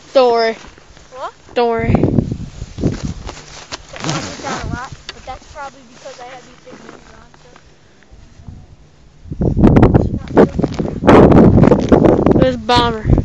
Door. What? Door. That comes down a lot, but that's probably because I have these big wings on, so. This bomber.